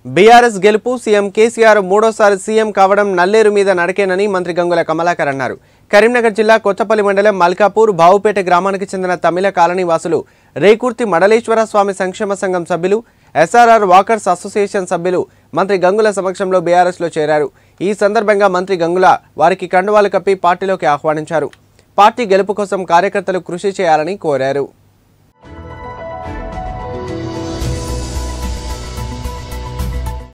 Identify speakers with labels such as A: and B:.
A: BRS గెలుపు CM KCR మూడోసారి CM కావడం నల్లేరు మీద నడకేనని మంత్రి గంగుల కమలాకర్ అన్నారు. కరీంనగర్ జిల్లా కొత్తపల్లి మండలం మల్కాపూర్ బావుపేట గ్రామానికి చెందిన తమిళ కాలనీ వాసులు రేకుర్తి మడలేశ్వర స్వామి సంక్షేమ సంఘం సభ్యులు, ఎస్ఆర్ఆర్ వాకర్స్ అసోసియేషన్ సభ్యులు మంత్రి గంగుల సమక్షంలో బీఆర్ఎస్లో చేరారు. ఈ సందర్భంగా మంత్రి గంగుల వారికి కండువాలు కప్పి పార్టీలోకి ఆహ్వానించారు. పార్టీ గెలుపు కోసం కార్యకర్తలు కృషి చేయాలని కోరారు.